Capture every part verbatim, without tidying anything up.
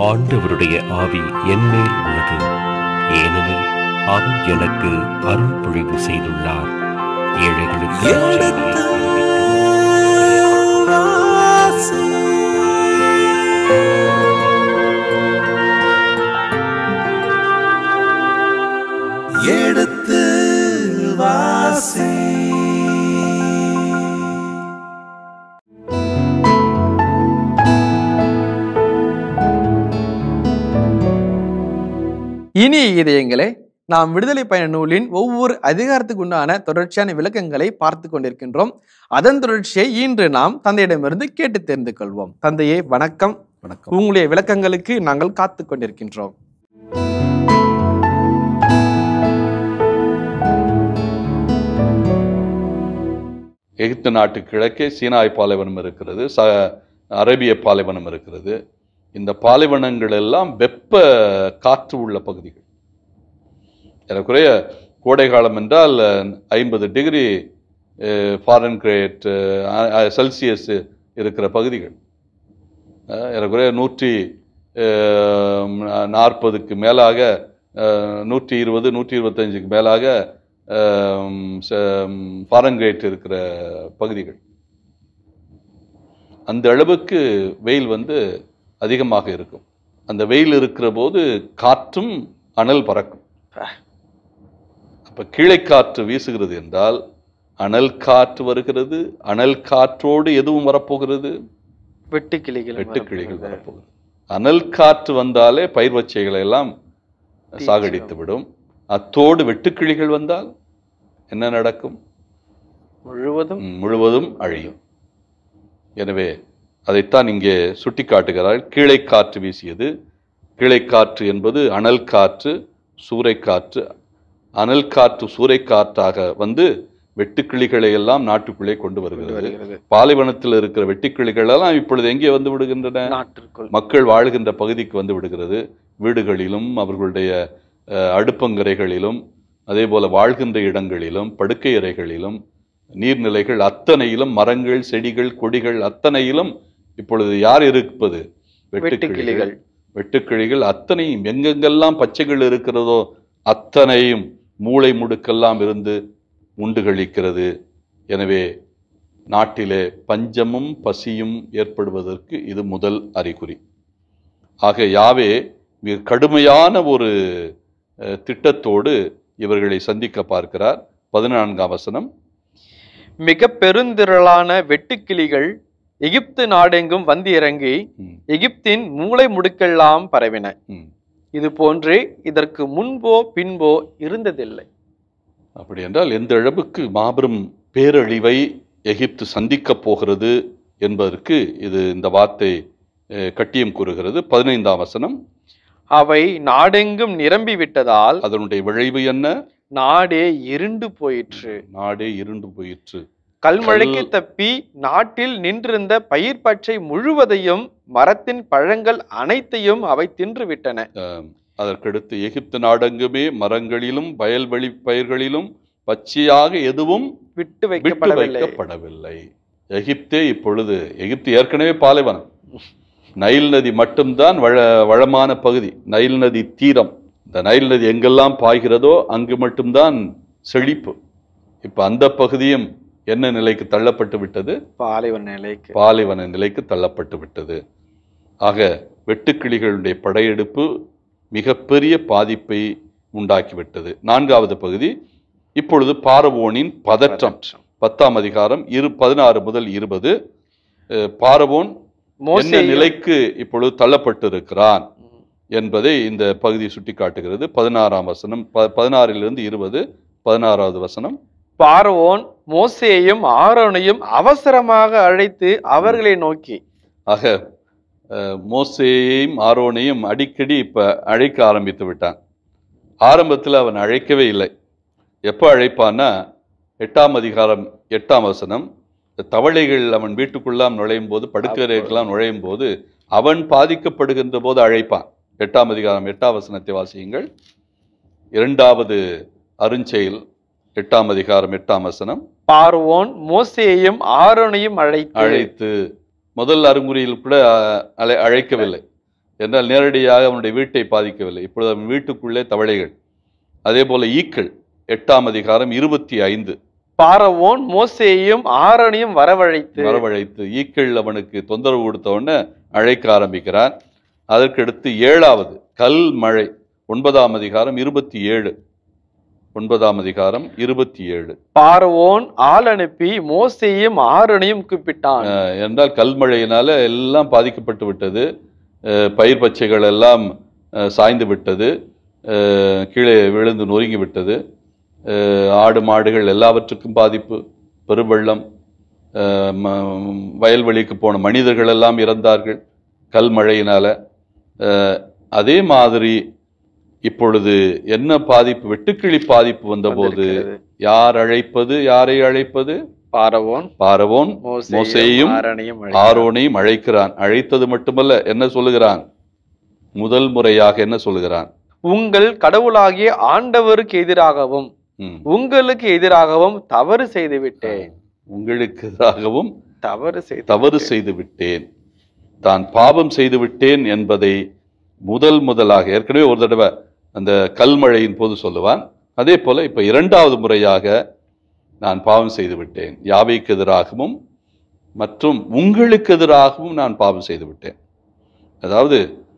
ஆண்டவருடைய ஆவி என்மேல் உள்ளது, ஏனெனில் அவர் எனக்கு அருள் பொழிவு செய்துள்ளார். ஏழைகளுக்கு எடுத்து வாசி. எடுத்து வாசி. இனிய இதயங்களே, நாம் விடுதலை பயண நூலின் ஒவ்வொரு அதிகாரத்துக்கு உண்டான தொடர்ச்சியான விளக்கங்களை பார்த்து கொண்டிருக்கின்றோம். அதன் தொடர்ச்சியை இன்று நாம் தந்தையிடமிருந்து கேட்டு தெரிந்து கொள்வோம். தந்தையே வணக்கம். வணக்கம். உங்களுடைய விளக்கங்களுக்கு நாங்கள் காத்து கொண்டிருக்கின்றோம். எகிப்து நாட்டு கிழக்கே சீனாய் பாலைவனம் இருக்கிறது, ச அரேபிய பாலைவனம் இருக்கிறது. இந்த பாலைவனங்கள் எல்லாம் வெப்ப காற்று உள்ள பகுதிகள். ஏறக்குறைய கோடை காலம் என்றால் ஐம்பது டிகிரி ஃபாரன்ஹீட் செல்சியஸ் இருக்கிற பகுதிகள். ஏறக்குறைய நூற்றி நாற்பதுக்கு மேலாக, நூற்றி இருபது நூற்றி இருபத்தஞ்சுக்கு மேலாக ஃபாரன்ஹீட் இருக்கிற பகுதிகள். அந்த அளவுக்கு வெயில் வந்து அதிகமாக இருக்கும். அந்த வெயில் இருக்கிற போது காற்றும் அனல் பறக்கும். அப்ப கீழே காற்று வீசுகிறது என்றால் அனல் காற்று வருகிறது. அனல் காற்றோடு எதுவும் வரப்போகிறது? வெட்டுக்கிளிகள் வெட்டுக்கிளிகள் வரப்போகிறது. அனல் காற்று வந்தாலே பயிர் வச்சைகளை எல்லாம் சாகடித்து விடும். அத்தோடு வெட்டுக்கிளிகள் வந்தால் என்ன நடக்கும்? முழுவதும் முழுவதும் அழியும். எனவே அதைத்தான் இங்கே சுட்டி காட்டுகிறார். கீழே காற்று வீசியது. கீழே காற்று என்பது அனல் காற்று, சூறைக்காற்று. அனல் காற்று சூறைக்காற்றாக வந்து வெட்டுக்கிளிகளை எல்லாம் நாட்டுக்குள்ளே கொண்டு வருகிறது. பாலைவனத்தில் இருக்கிற வெட்டுக்கிளிகள் எல்லாம் இப்பொழுது எங்கே வந்து விடுகின்றன? மக்கள் வாழ்கின்ற பகுதிக்கு வந்து விடுகிறது. வீடுகளிலும் அவர்களுடைய அடுப்பங்கரைகளிலும் அதே போல வாழ்கின்ற இடங்களிலும் படுக்கை அறைகளிலும் நீர்நிலைகள் அத்தனையிலும் மரங்கள் செடிகள் கொடிகள் அத்தனையிலும் இப்பொழுது யார் இருப்பது? வெட்டுக்கிளிகள். வெட்டுக்கிளிகள் அத்தனையும் எங்கெங்கெல்லாம் பச்சைகள் இருக்கிறதோ அத்தனையும் மூளை முடுக்கெல்லாம் இருந்து உண்டு கழிக்கிறது. எனவே நாட்டிலே பஞ்சமும் பசியும் ஏற்படுவதற்கு இது முதல் அறிகுறி. ஆக யாவே மிக கடுமையான ஒரு திட்டத்தோடு இவர்களை சந்திக்க பார்க்கிறார். பதினான்காம் வசனம், மிக பெருந்திரளான வெட்டுக்கிளிகள் எகிப்து நாடெங்கும் வந்து இறங்கி எகிப்தின் மூளை முடுக்கெல்லாம் பரவின. இது போன்றே இதற்கு முன்போ பின்போ இருந்ததில்லை. அப்படி என்றால் எந்த அளவுக்கு மாபெரும் பேரழிவை எகிப்து சந்திக்க போகிறது என்பதற்கு இது இந்த வார்த்தை கட்டியம் கூறுகிறது. பதினைந்தாம் வசனம், அவை நாடெங்கும் நிரம்பி விட்டதால் அதனுடைய விளைவு என்ன? நாடே இருண்டு போயிற்று. நாடே இருண்டு போயிற்று. கல்மழைக்கு தப்பி நாட்டில் நின்றிருந்த பயிர் பச்சை முழுவதையும் மரத்தின் பழங்கள் அனைத்தையும் அவை தின்று விட்டன. அதற்கடுத்து எகிப்து நாடெங்குமே மரங்களிலும் வயல்வெளி பயிர்களிலும் பச்சையாக எதுவும் விட்டு வைக்கப்படவில்லை. எகிப்தே இப்பொழுது, எகிப்து ஏற்கனவே பாலைவனம், நைல் நதி மட்டும்தான் வள வளமான பகுதி, நைல் நதி தீரம். இந்த நைல் நதி எங்கெல்லாம் பாய்கிறதோ அங்கு மட்டும்தான் செழிப்பு. இப்ப அந்த பகுதியும் என்ன நிலைக்கு தள்ளப்பட்டு விட்டது? பாலைவன நிலைக்கு பாலைவன நிலைக்கு தள்ளப்பட்டு விட்டது. ஆக வெட்டுக்கிளிகளுடைய படையெடுப்பு மிகப்பெரிய பாதிப்பை உண்டாக்கிவிட்டது. நான்காவது பகுதி, இப்பொழுது பார்வோனின் பதற்றம். பத்தாம் அதிகாரம் இரு பதினாறு முதல் இருபது. பார்வோன் என்ன நிலைக்கு இப்பொழுது தள்ளப்பட்டு இருக்கிறான் என்பதை இந்த பகுதி சுட்டி காட்டுகிறது. பதினாறாம் வசனம், பதினாறிலிருந்து இருபது, பதினாறாவது வசனம். பார்வோன் மோசேயையும் ஆரோனையும் அவசரமாக அழைத்து அவர்களை நோக்கி, ஆக மோசேயையும் ஆரோனையும் அடிக்கடி இப்ப அழைக்க ஆரம்பித்து விட்டான். ஆரம்பத்தில் அவன் அழைக்கவே இல்லை. எப்போ அழைப்பான்னா, எட்டாம் அதிகாரம் எட்டாம் வசனம், தவளைகள் அவன் வீட்டுக்குள்ளாம் நுழையும் போது, படுக்கறைக்கெல்லாம் நுழையும் போது அவன் பாதிக்கப்படுகின்ற போது அழைப்பான். எட்டாம் அதிகாரம் எட்டாம் வசனத்தை வாசியுங்கள். இரண்டாவது அருஞ்செயல் எட்டாம் அதிகாரம் எட்டாம் வசனம். பார்வோன் மோசேயையும் ஆரோனையும் அழைத்து அழைத்து முதல் அருங்குறியில் கூட அழை அழைக்கவில்லை. என்றால் நேரடியாக அவனுடைய வீட்டை பாதிக்கவில்லை. இப்பொழுது அவன் வீட்டுக்குள்ளே தவளைகள். அதே போல ஈக்கள். எட்டாம் அதிகாரம் இருபத்தி ஐந்து. பார்வோன் மோசேயையும் ஆரோனையும் வரவழைத்து வரவழைத்து ஈக்கள் அவனுக்கு தொந்தரவு கொடுத்தவொடனே அழைக்க ஆரம்பிக்கிறான். அதற்கடுத்து ஏழாவது கல் மழை. ஒன்பதாம் அதிகாரம் இருபத்தி ஏழு. ஒன்பதாம் அதிகாரம் இருபத்தி ஏழு. பார்வோன் ஆள் அனுப்பி மோசேயையும் ஆரோனையும் கூப்பிட்டான். என்றால் கல்மழையினால எல்லாம் பாதிக்கப்பட்டு விட்டது. பயிர் பச்சைகள் எல்லாம் சாய்ந்து விட்டது, கீழே விழுந்து நொறுங்கி விட்டது. ஆடு மாடுகள் எல்லாவற்றுக்கும் பாதிப்பு, பெருவெள்ளம், வயல்வெளிக்கு போன மனிதர்கள் எல்லாம் இறந்தார்கள் கல்மழையினால. அதே மாதிரி இப்பொழுது என்ன பாதிப்பு, வெட்டுக்கிளி பாதிப்பு வந்தபோது யார் அழைப்பது, யாரை அழைப்பது? பார்வோன் பார்வோன் மோசேயையும் ஆரோனையும் அழைக்கிறான். அழைத்தது மட்டுமல்ல, என்ன சொல்லுகிறான்? முதல் முறையாக என்ன சொல்லுகிறான்? உங்கள் கடவுளாகிய ஆண்டவருக்கு எதிராகவும் உங்களுக்கு எதிராகவும் தவறு செய்து விட்டேன். உங்களுக்கு எதிராகவும் தவறு செய்து தவறு செய்து விட்டேன். தான் பாவம் செய்து விட்டேன் என்பதை முதல் முதலாக ஏற்கனவே ஒரு தடவை அந்த கல்மழையின் போது சொல்லுவான். அதே போல இப்ப இரண்டாவது முறையாக நான் பாவம் செய்து விட்டேன், யாவைக்கு எதிராகவும் மற்றும் உங்களுக்கு எதிராகவும் நான் பாவம் செய்து விட்டேன். அதாவது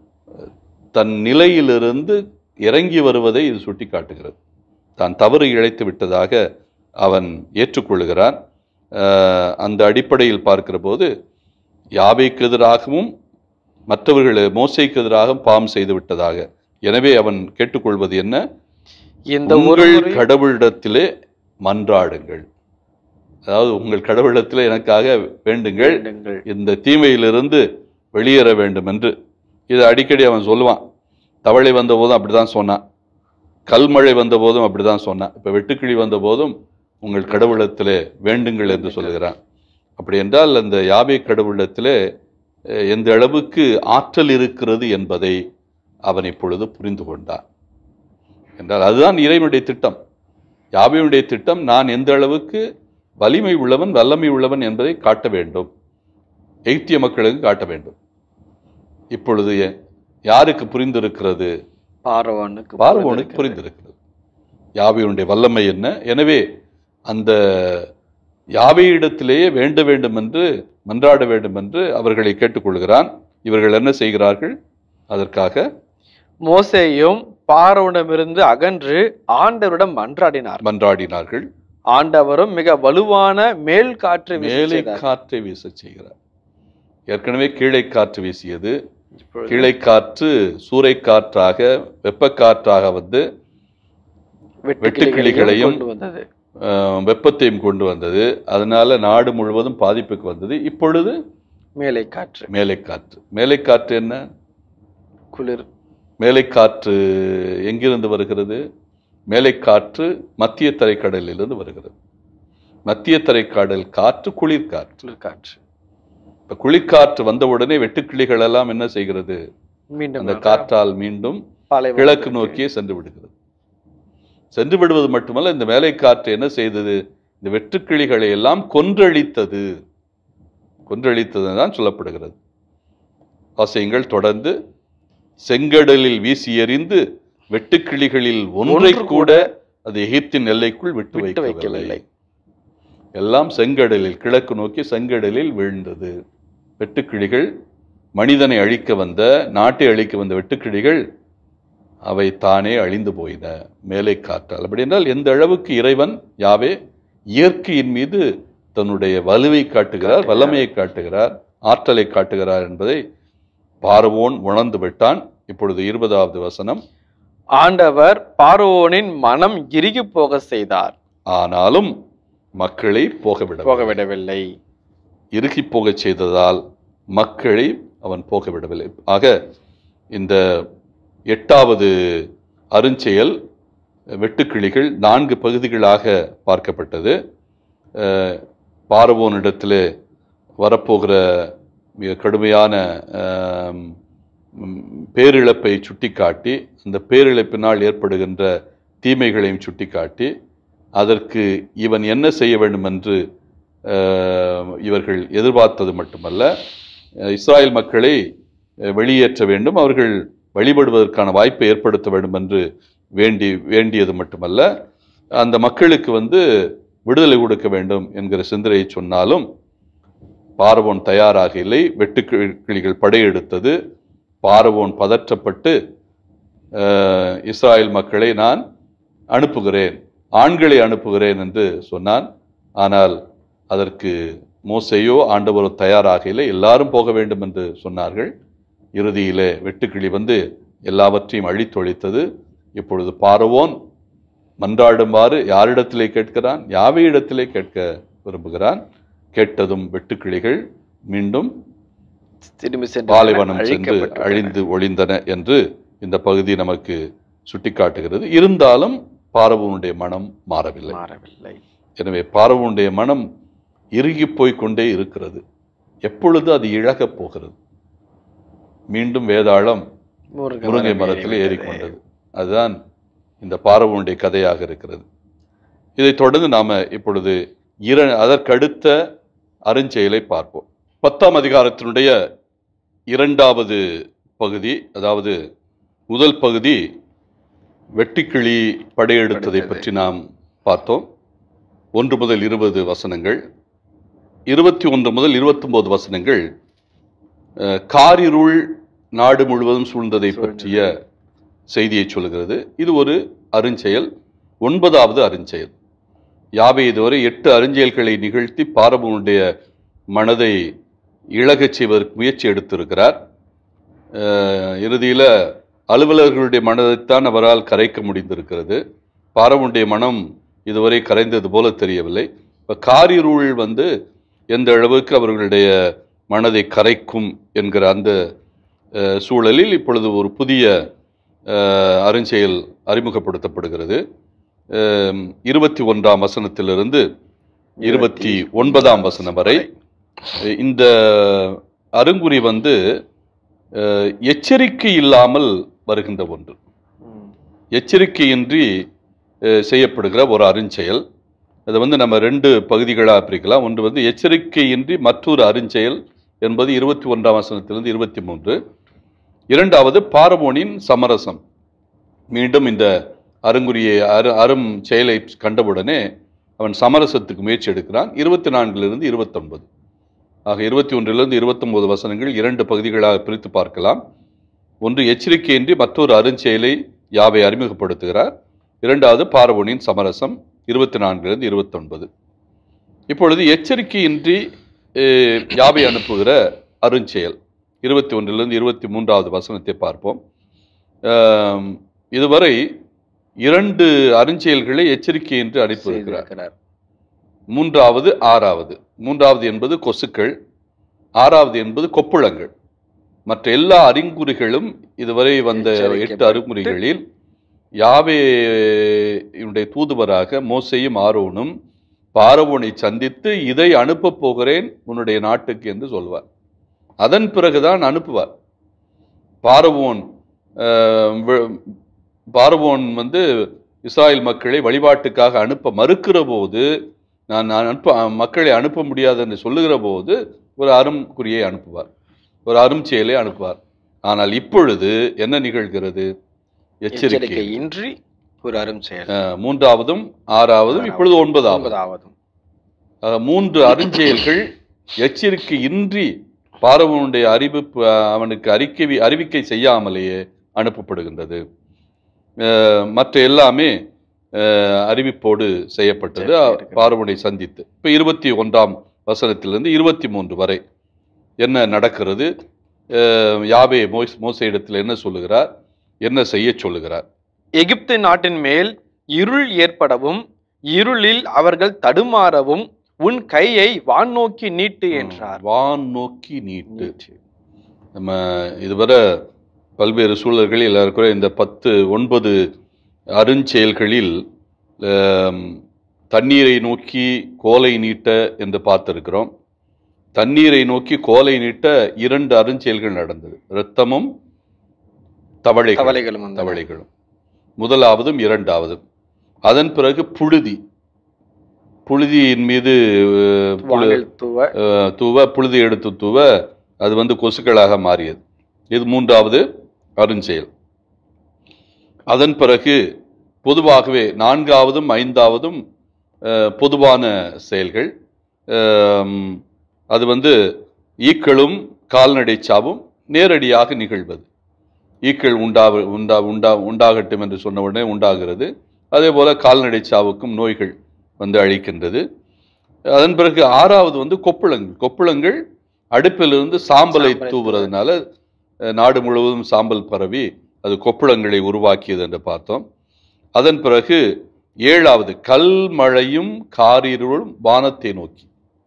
தன் நிலையிலிருந்து இறங்கி வருவதை இது சுட்டி காட்டுகிறது. தான் தவறு இழைத்து விட்டதாக அவன் ஏற்றுக்கொள்கிறான். அந்த அடிப்படையில் பார்க்கிற போது யாவைக்கு எதிராகவும் மற்றவர்கள் மோசேக்கு எதிராகவும் பாவம் செய்து விட்டதாக. எனவே அவன் கேட்டுக்கொள்வது என்ன? இந்த உங்கள் கடவுளிடத்திலே மன்றாடுங்கள். அதாவது உங்கள் கடவுளிடத்திலே எனக்காக வேண்டுங்கள், இந்த தீமையிலிருந்து வெளியேற வேண்டும் என்று. இதை அடிக்கடி அவன் சொல்லுவான். தவளை வந்த போதும் அப்படிதான் சொன்னான், கல்மழை வந்த போதும் அப்படிதான் சொன்னான், இப்ப வெட்டுக்கிளி வந்த போதும் உங்கள் கடவுளிடத்திலே வேண்டுங்கள் என்று சொல்லுகிறான். அப்படி என்றால் அந்த யாவே கடவுளிடத்திலே எந்த அளவுக்கு ஆற்றல் இருக்கிறது என்பதை அவன் இப்பொழுது புரிந்து கொண்டான். என்றால் அதுதான் இறைவனுடைய திட்டம். யாவேயுடைய திட்டம் நான் எந்த அளவுக்கு வலிமை உள்ளவன், வல்லமை உள்ளவன் என்பதை காட்ட வேண்டும், எகிப்திய மக்களுக்கு காட்ட வேண்டும். இப்பொழுது யாருக்கு புரிந்திருக்கிறது? பார்வோனுக்கு பார்வோனுக்கு புரிந்திருக்கிறது யாவேயுடைய வல்லமை என்ன. எனவே அந்த யாவேயிடத்திலேயே வேண்ட வேண்டும் என்று, மன்றாட வேண்டும் என்று அவர்களை கேட்டுக்கொள்கிறான். இவர்கள் என்ன செய்கிறார்கள்? அதற்காக மோசேயும் பார்வோனிடமிருந்து அகன்று ஆண்டவரிடம் மன்றாடினார் மன்றாடினார்கள். ஆண்டவரும் மிக வலுவான மேல் காற்று மேலை காற்றை வீச செய்கிறார். ஏற்கனவே கீழே காற்று வீசியது. கீழே காற்று சூறை காற்றாக, வெப்ப காற்றாக வந்து வெட்டுக்கிளிகளையும் வெப்பத்தையும் கொண்டு வந்தது. அதனால நாடு முழுவதும் பாதிப்புக்கு வந்தது. இப்பொழுது மேலை காற்று. மேலை காற்று மேலை காற்று என்ன? குளிர். மேலை காற்று எங்கிருந்து வருகிறது? மேலை காற்று மத்திய தரைக்கடலிலிருந்து வருகிறது. மத்திய தரைக்கடல் காற்று குளிர்காற்று. குளிர்காற்று. இப்ப குளிர்காற்று வந்தவுடனே வெட்டுக்கிளிகள் எல்லாம் என்ன செய்கிறது? அந்த காற்றால் மீண்டும் கிழக்கு நோக்கியே சென்று விடுகிறது. சென்று விடுவது மட்டுமல்ல, இந்த மேலை காற்று என்ன செய்தது? இந்த வெட்டுக்கிளிகளை எல்லாம் கொன்றழித்தது. கொன்றழித்தது தான் சொல்லப்படுகிறது. வாசியங்கள் தொடர்ந்து. செங்கடலில் வீசி எறிந்து வெட்டுக்கிளிகளில் ஒன்றை கூட அது எகிப்தின் எல்லைக்குள் விட்டு வைக்கவில்லை. எல்லாம் செங்கடலில், கிழக்கு நோக்கி செங்கடலில் வீழ்ந்தது. வெட்டுக்கிளிகள், மனிதனை அழிக்க வந்த, நாட்டை அழிக்க வந்த வெட்டுக்கிளிகள் அவை தானே அழிந்து போயின மேலை காற்றால். அப்படி என்றால் எந்த அளவுக்கு இறைவன் யாவே இயற்கையின் மீது தன்னுடைய வலுவை காட்டுகிறார், வல்லமையை காட்டுகிறார், ஆற்றலை காட்டுகிறார் என்பதை பார்வோன் உணர்ந்து விட்டான். இப்பொழுது இருபதாவது வசனம். ஆண்டவர் பார்வோனின் மனம் இறுகி போக செய்தார், ஆனாலும் மக்களை போகவிட போகவிடவில்லை. இறுகி போக செய்ததால் மக்களை அவன் போகவிடவில்லை. ஆக இந்த எட்டாவது அருஞ்செயல் வெட்டுக்கிளிகள் நான்கு பகுதிகளாக பார்க்கப்பட்டது. பார்வோனிடத்தில் வரப்போகிற மிக கடுமையான பேரிழப்பை சுட்டிக்காட்டி, அந்த பேரிழப்பினால் ஏற்படுகின்ற தீமைகளையும் சுட்டிக்காட்டி, அதற்கு இவன் என்ன செய்ய வேண்டும் என்று இவர்கள் எதிர்பார்த்தது மட்டுமல்ல, இஸ்ராயல் மக்களை வெளியேற்ற வேண்டும், அவர்கள் வழிபடுவதற்கான வாய்ப்பை ஏற்படுத்த வேண்டும் என்று வேண்டி வேண்டியது மட்டுமல்ல, அந்த மக்களுக்கு வந்து விடுதலை கொடுக்க வேண்டும் என்கிற சிந்தனையை சொன்னாலும் பார்வோன் தயாராக இல்லை. வெட்டுக்கிளிகள் படையெடுத்தது. பார்வோன் பதற்றப்பட்டு இஸ்ராயல் மக்களை நான் அனுப்புகிறேன், ஆண்களை அனுப்புகிறேன் என்று சொன்னான். ஆனால் அதற்கு மோசேயோ ஆண்டவரோ தயாராக இல்லை. எல்லாரும் போக வேண்டும் என்று சொன்னார்கள். இறுதியிலே வெட்டுக்கிளி வந்து எல்லாவற்றையும் அழித்தொழித்தது. இப்பொழுது பார்வோன் மன்றாடுமாறு யாரிடத்திலே கேட்கிறான்? யாவே இடத்திலே கேட்க விரும்புகிறான். கேட்டதும் வெட்டுக்கிளிகள் மீண்டும் பாலைவனம் சென்று அழிந்து ஒளிந்தன என்று இந்த பகுதி நமக்கு சுட்டிக்காட்டுகிறது. இருந்தாலும் பார்வோனுடைய மனம் மாறவில்லை மாறவில்லை எனவே பார்வோனுடைய மனம் இறுகி போய்கொண்டே இருக்கிறது. எப்பொழுது அது இழகப் போகிறது? மீண்டும் வேதாளம் முருங்கை மரத்தில் ஏறிக்கொண்டது. அதுதான் இந்த பார்வோனுடைய கதையாக இருக்கிறது. இதைத் தொடர்ந்து நாம இப்பொழுது இர அதற்கடுத்த அருஞ்செயலை பார்ப்போம். பத்தாம் அதிகாரத்தினுடைய இரண்டாவது பகுதி, அதாவது முதல் பகுதி வெட்டுக்கிளி படையெடுத்ததை பற்றி நாம் பார்த்தோம். ஒன்று முதல் இருபது வசனங்கள், இருபத்தி ஒன்று முதல் இருபத்தி ஒன்பது வசனங்கள் காரிருள் நாடு முழுவதும் சூழ்ந்ததை பற்றிய செய்தியை சொல்கிறது. இது ஒரு அருஞ்செயல், ஒன்பதாவது அருஞ்செயல். யாவே இதுவரை எட்டு அருஞ்செயல்களை நிகழ்த்தி பார்வோனுடைய மனதை இழகச் செய்வதற்கு முயற்சி எடுத்திருக்கிறார். இறுதியில் அலுவலர்களுடைய மனதைத்தான் அவரால் கரைக்க முடிந்திருக்கிறது. பார்வோனுடைய மனம் இதுவரை கரைந்தது போல தெரியவில்லை. இப்போ காரிருள் வந்து எந்த அளவுக்கு அவர்களுடைய மனதை கரைக்கும் என்கிற அந்த சூழலில் இப்பொழுது ஒரு புதிய அருஞ்செயல் அறிமுகப்படுத்தப்படுகிறது. இருபத்தி ஒன்றாம் வசனத்திலிருந்து இருபத்தி ஒன்பதாம் வசனம் வரை இந்த அருங்குறி வந்து எச்சரிக்கை இல்லாமல் வருகின்ற ஒன்று, எச்சரிக்கையின்றி செய்யப்படுகிற ஒரு அருஞ்செயல். அதை வந்து நம்ம ரெண்டு பகுதிகளாக பிரிக்கலாம். ஒன்று வந்து எச்சரிக்கையின்றி மற்றொரு அருஞ்செயல் என்பது இருபத்தி ஒன்றாம் வசனத்திலிருந்து இருபத்தி மூன்று. இரண்டாவது பார்வோனின் சமரசம். மீண்டும் இந்த அருங்குறியை அரு அரும் செயலை கண்டவுடனே அவன் சமரசத்துக்கு முயற்சி எடுக்கிறான். இருபத்தி நான்கிலிருந்து இருபத்தொன்பது ஆக இருபத்தி ஒன்றிலிருந்து இருபத்தொன்பது வசனங்கள் இரண்டு பகுதிகளாக பிரித்து பார்க்கலாம். ஒன்று எச்சரிக்கையின்றி மற்றொரு அருஞ்செயலை யாவை அறிமுகப்படுத்துகிறார். இரண்டாவது பார்வோனின் சமரசம், இருபத்தி நான்கிலிருந்து இருபத்தொன்பது. இப்பொழுது எச்சரிக்கையின்றி யாவை அனுப்புகிற அருஞ்செயல் இருபத்தி ஒன்றிலிருந்து இருபத்தி மூன்றாவது வசனத்தை பார்ப்போம். இதுவரை இரண்டு அருஞ்செயல்களை எச்சரிக்கையின்றி அனுப்பியிருக்கிறார். மூன்றாவது ஆறாவது மூன்றாவது என்பது கொசுக்கள், ஆறாவது என்பது கொப்புளங்கள். மற்ற எல்லா அறிகுறிகளும் இதுவரை வந்த எட்டு அறிகுறிகளில் யாவேயுடைய தூதுவராக மோசேயும் ஆரோனும் பார்வோனை சந்தித்து இதை அனுப்பப் போகிறேன் உன்னுடைய நாட்டுக்கு என்று சொல்வார். அதன் பிறகுதான் அனுப்புவார். பார்வோன் பார்வோன் வந்து இஸ்ராயல் மக்களை வழிபாட்டுக்காக அனுப்ப மறுக்கிற போது, நான் அனுப்ப மக்களை அனுப்ப முடியாது என்று சொல்லுகிற போது ஒரு அரும்குறியை அனுப்புவார், ஒரு அரும் செயலை அனுப்புவார். ஆனால் இப்பொழுது என்ன நிகழ்கிறது? எச்சரிக்கை இன்றி ஒரு அரும் செயல். மூன்றாவதும் ஆறாவதும் இப்பொழுது ஒன்பதாவதும் மூன்று அருஞ்செயல்கள் எச்சரிக்கை இன்றி பார்வோனுடைய அறிவிப்பு அவனுக்கு அறிக்கை அறிவிக்கை செய்யாமலேயே அனுப்பப்படுகின்றது. மற்ற எல்லாமே அறிவிப்போடு செய்யப்பட்டது பார்வோனை சந்தித்து. இப்போ இருபத்தி ஒன்றாம் வசனத்திலிருந்து இருபத்தி மூன்று வரை என்ன நடக்கிறது? யாவே மோஸ் மோசே இடத்தில் என்ன சொல்லுகிறார், என்ன செய்ய சொல்லுகிறார்? எகிப்து நாட்டின் மேல் இருள் ஏற்படவும் இருளில் அவர்கள் தடுமாறவும் உன் கையை வான் நோக்கி நீட்டு என்றார். வான் நோக்கி நீட்டு. நம்ம இதுவரை பல்வேறு சூழல்களில் எல்லாருக்கும் இந்த பத்து ஒன்பது அருஞ்செயல்களில் தண்ணீரை நோக்கி கோலை நீட்ட என்று பார்த்திருக்கிறோம். தண்ணீரை நோக்கி கோலை நீட்ட இரண்டு அருஞ்செயல்கள் நடந்தது, இரத்தமும் தவளை தவளைகளும் தவளைகளும் முதலாவதும் இரண்டாவதும். அதன் பிறகு புழுதி, புழுதியின் மீது தூவ புழுதி எடுத்து தூவ அது வந்து கொசுக்களாக மாறியது. இது மூன்றாவது அருஞ்செயல். அதன் பிறகு பொதுவாகவே நான்காவதும் ஐந்தாவதும் பொதுவான செயல்கள். அது வந்து ஈக்களும் கால்நடை சாவும் நேரடியாக நிகழ்வது. ஈக்கள் உண்டா உண்டா உண்டா உண்டாகட்டும் என்று சொன்ன உடனே உண்டாகிறது. அதே போல கால்நடை சாவுக்கும் நோய்கள் வந்து அழிக்கின்றது. அதன் பிறகு ஆறாவது வந்து கொப்புளங்கள். கொப்புளங்கள் அடுப்பிலிருந்து சாம்பலை தூவுறதுனால நாடு முழுவதும் சாம்பல் பரவி அது கொப்புளங்களை உருவாக்கியது என்று பார்த்தோம். அதன் பிறகு ஏழாவது கல்மழையும் காரிருளும் வானத்தை நோக்கி.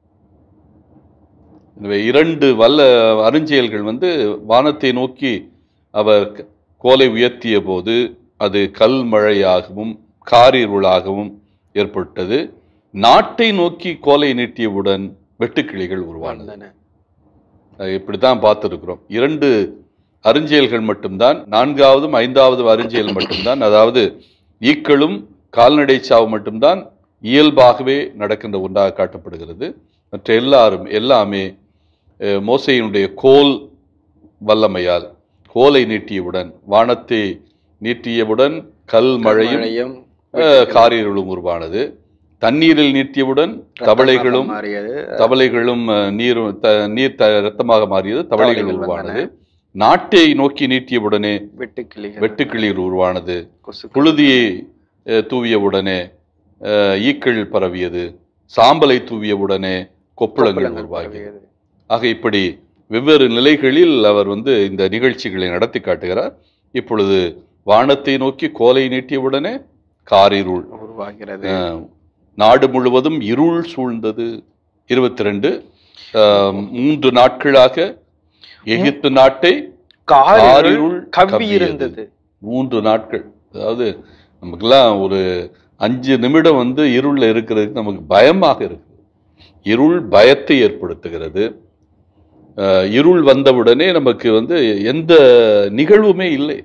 எனவே இரண்டு வல்ல அருஞ்செயல்கள் வந்து வானத்தை நோக்கி அவர் கோலை உயர்த்திய போது அது கல்மழையாகவும் காரிருளாகவும் ஏற்பட்டது. நாட்டை நோக்கி கோலை நீட்டியவுடன் வெட்டுக்கிளிகள் உருவானது. இப்படித்தான் பார்த்துருக்கிறோம். இரண்டு அருஞ்செயல்கள் மட்டும்தான், நான்காவதும் ஐந்தாவது அருஞ்செயல் மட்டும்தான், அதாவது ஈக்களும் கால்நடை சாவு மட்டும்தான் இயல்பாகவே நடக்கின்ற ஒன்றாக காட்டப்படுகிறது. மற்ற எல்லாரும் எல்லாமே மோசேயினுடைய கோல் வல்லமையால் கோலை நீட்டியவுடன் வானத்தை நீட்டியவுடன் கல்மழையும் காரிருளும் உருவானது. தண்ணீரில் நீட்டியவுடன் தவளைகளும் தவளைகளும் நீர் நீர் ரத்தமாக மாறியது, தவளைகள் உருவானது. நாட்டை நோக்கி நீட்டியவுடனே வெட்டுக்கிளிகள் உருவானது. புழுதியை தூவியவுடனே ஈக்கள் பரவியது. சாம்பலை தூவியவுடனே கொப்புளங்கள் உருவாகியது. ஆக இப்படி வெவ்வேறு நிலைகளில் அவர் வந்து இந்த நிகழ்ச்சிகளை நடத்தி காட்டுகிறார். இப்பொழுது வானத்தை நோக்கி கோலை நீட்டியவுடனே காரிருள் உருவாகிறது. நாடு முழுவதும் இருள் சூழ்ந்தது. இருபத்தி ரெண்டு மூன்று நாட்களாக எகிப்து நாட்டை காரிருள் கவ்வியிருந்தது. மூன்று நாட்கள். அதாவது நமக்கெல்லாம் ஒரு அஞ்சு நிமிடம் வந்து இருள்ல இருக்கிறதுக்கு நமக்கு பயமாக இருக்கு. இருள் பயத்தை ஏற்படுத்துகிறது. இருள் வந்தவுடனே நமக்கு வந்து எந்த நிகழ்வுமே இல்லை,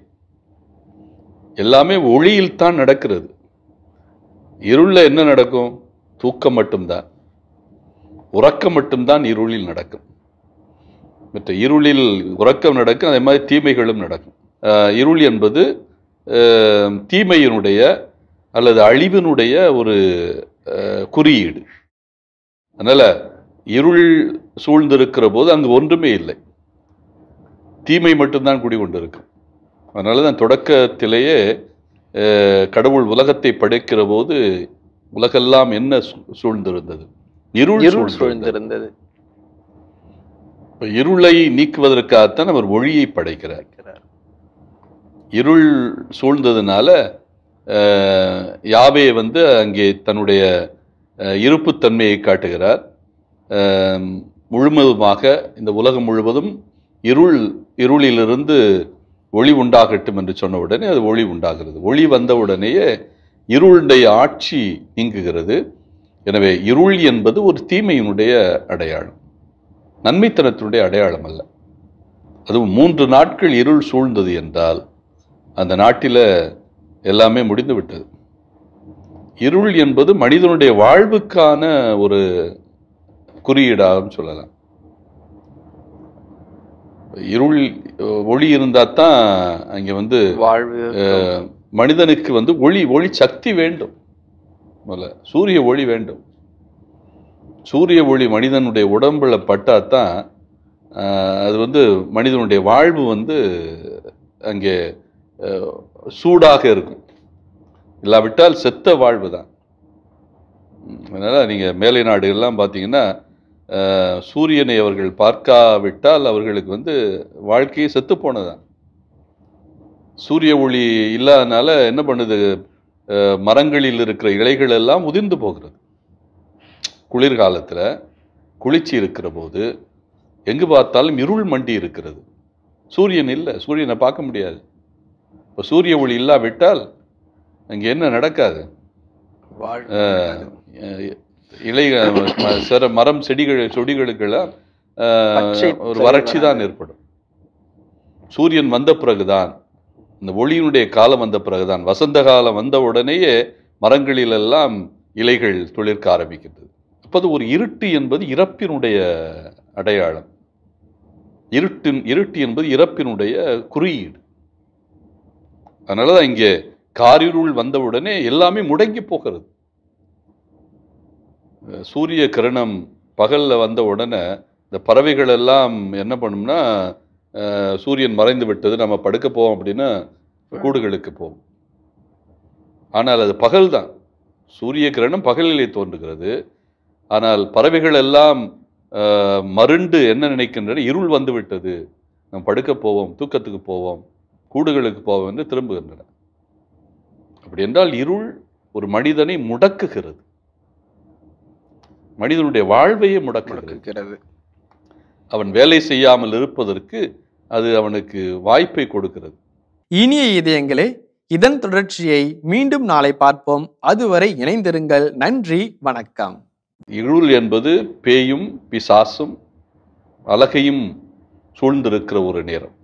எல்லாமே ஒளியில் தான் நடக்கிறது. இருள்ல என்ன நடக்கும்? தூக்கம் மட்டும்தான், உறக்கம் மட்டும்தான் இருளில் நடக்கும். மற்ற இருளில் உறக்கம் நடக்கும், அதே மாதிரி தீமைகளும் நடக்கும். இருள் என்பது தீமையினுடைய அல்லது அழிவினுடைய ஒரு குறியீடு. அதனால இருள் சூழ்ந்திருக்கிற போது அங்கு ஒன்றுமே இல்லை, தீமை மட்டும்தான் குடிகொண்டிருக்கும். அதனாலதான் தொடக்கத்திலேயே கடவுள் உலகத்தை படைக்கிற போது உலகெல்லாம் என்ன சூழ்ந்திருந்தது? இருள் சூழ்ந்திருந்தது. இருளை நீக்குவதற்காகத்தான் அவர் ஒளியை படைக்கிறார். இருள் சூழ்ந்ததுனால யாவே வந்து அங்கே தன்னுடைய இருப்புத்தன்மையை காட்டுகிறார். முழுவதுமாக இந்த உலகம் முழுவதும் இருள் இருளிலிருந்து ஒளி உண்டாகட்டும் என்று சொன்ன உடனே அது ஒளி உண்டாகிறது. ஒளி வந்த உடனேயே இருளுடைய ஆட்சி நீங்குகிறது. எனவே இருள் என்பது ஒரு தீமையினுடைய அடையாளம், நன்மைத்தனத்தினுடைய அடையாளம் அல்ல. அதுவும் மூன்று நாட்கள் இருள் சூழ்ந்தது என்றால் அந்த நாட்டில் எல்லாமே முடிந்து விட்டது. இருள் என்பது மனிதனுடைய வாழ்வுக்கான ஒரு குறியீடாகவும் சொல்லலாம். இருள் ஒளி இருந்தா தான் அங்க வந்து வாழ்வு. மனிதனுக்கு வந்து ஒளி ஒளி சக்தி வேண்டும். முதல்ல சூரிய ஒளி வேண்டும். சூரிய ஒளி மனிதனுடைய உடம்புல பட்டாதான் அது வந்து மனிதனுடைய வாழ்வு வந்து அங்கே சூடாக இருக்கும். இல்லாவிட்டால் செத்த வாழ்வு தான். அதனால நீங்க மேலை நாடுகள்லாம் பார்த்தீங்கன்னா சூரியனை அவர்கள் பார்க்காவிட்டால் அவர்களுக்கு வந்து வாழ்க்கையை செத்து போனதான். சூரிய ஒளி இல்லாதனால என்ன பண்ணுது? மரங்களில் இருக்கிற இலைகள் எல்லாம் உதிர்ந்து போகிறது. குளிர்காலத்தில் குளிர்ச்சி இருக்கிற போது எங்கு பார்த்தாலும் இருள் மண்டி இருக்கிறது. சூரியன் இல்லை, சூரியனை பார்க்க முடியாது. இப்போ சூரிய ஒளி இல்லாவிட்டால் அங்கே என்ன நடக்காது? இலை சிற மரம் செடிகள் செடிகளுக்கெல்லாம் ஒரு வறட்சி தான் ஏற்படும். சூரியன் வந்த பிறகுதான், இந்த ஒளியினுடைய காலம் வந்த பிறகுதான், வசந்த காலம் வந்த உடனேயே மரங்களிலெல்லாம் இலைகள் துளிர்க்க ஆரம்பிக்கின்றது. அப்போது ஒரு இருட்டு என்பது இறப்பினுடைய அடையாளம். இருட்டின் இருட்டு என்பது இறப்பினுடைய குறியீடு. அதனாலதான் இங்கே காரிருள் வந்தவுடனே எல்லாமே முடங்கி போகிறது. சூரிய கிரணம் பகல்ல வந்த உடனே இந்த பறவைகள் எல்லாம் என்ன பண்ணும்னா, சூரியன் மறைந்து விட்டது, நம்ம படுக்க போவோம் அப்படின்னா கூடுகளுக்கு போவோம். ஆனால் அது பகல் தான். சூரிய கிரணம் பகலிலே தோன்றுகிறது. ஆனால் பறவைகள் எல்லாம் மருண்டு என்ன நினைக்கின்றன, இருள் வந்து விட்டது, நம்ம படுக்க போவோம், தூக்கத்துக்கு போவோம், கூடுகளுக்கு போவோம் என்று திரும்புகின்றன. அப்படி என்றால் இருள் ஒரு மனிதனை முடக்குகிறது, மனிதனுடைய வாழ்வையே முடக்குகிறது. அவன் வேலை செய்யாமல் இருப்பதற்கு அது அவனுக்கு வாய்ப்பை கொடுக்கிறது. இனிய இதயங்களே, இதன் தொடர்ச்சியை மீண்டும் நாளை பார்ப்போம். அதுவரை இணைந்திருங்கள். நன்றி, வணக்கம். இருள் என்பது பேயும் பிசாசும் அலகையும் சூழ்ந்திருக்கிற ஒரு நேரம்.